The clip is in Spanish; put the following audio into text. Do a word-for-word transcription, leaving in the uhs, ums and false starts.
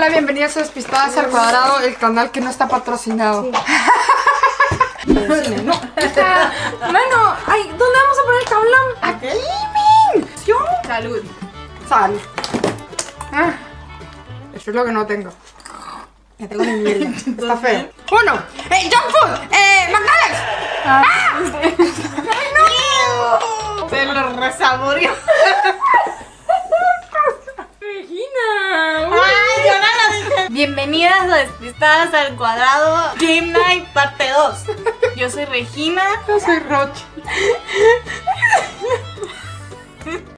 Hola, bienvenidos a Despistadas al Cuadrado, el canal que no está patrocinado. Sí. No. Mano, ay, ¿dónde vamos a poner el tablón? Aquí, men. Salud. Sal. Ah, eso es lo que no tengo. Ya tengo mi mierda. Está feo. Uno. Eh, junk food. Eh, McDonald's. Ah. Ay, no. Se lo resaboreó. Regina. Ay, yo no lo dije. Bienvenidas a Despistadas al Cuadrado Game Night parte dos. Yo soy Regina. Yo soy Rochi.